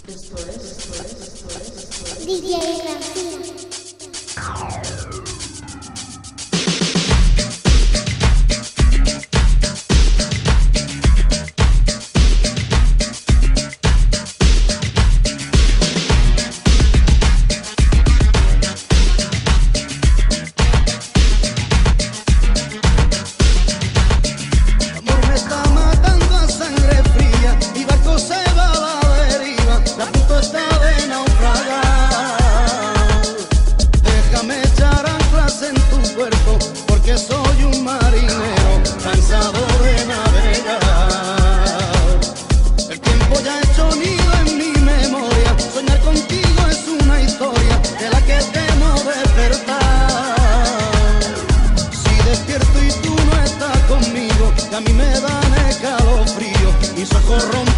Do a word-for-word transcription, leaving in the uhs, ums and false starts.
Esto es, esto es, esto es, esto es. D J García. Porque soy un marinero cansado de navegar. El tiempo ya ha hecho nido en mi memoria. Soñar contigo es una historia de la que temo despertar. Si despierto y tú no estás conmigo, que a mí me dan escalofrío, mis ojos rompen